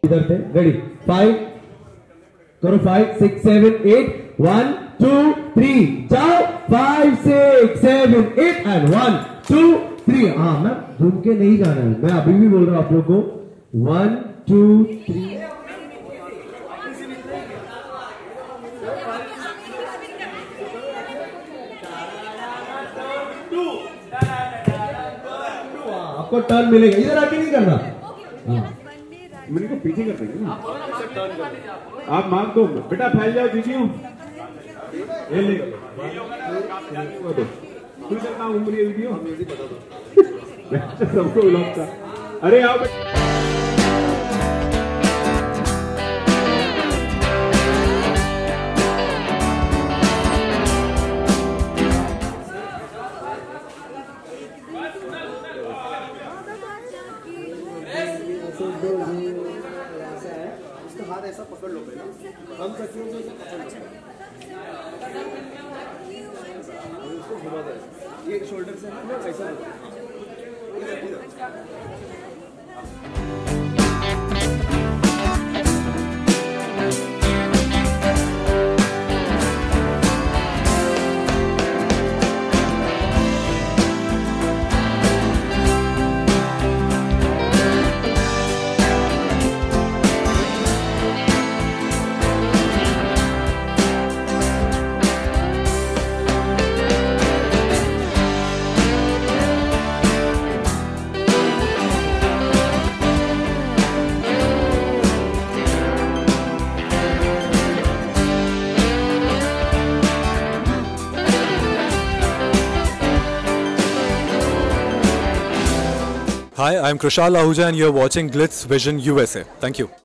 इधर से रेडी 5 करो 5 6 7 8 1 2 3 जाओ 5 6 7 8 एंड 1 2 3 हाँ मैम घूम के नहीं जाना है मैं अभी भी बोल रहा हूं आप लोग को 1 2 3 आपको टर्न मिलेगा इधर आके नहीं करना मेरे को पीछे कर देंगे आप मांग दो बेटा फैल जाओ दीजिए ये ले कुछ करना उम्र ये वीडियो सबको ब्लॉक था अरे आओ हाथ ऐसा पकड़ लो पहले हम सकते हैं उसको घुमा दे ये शोल्डर से ना कैसा Hi, I'm Krishal Ahuja and you're watching Glitz Vision USA. Thank you.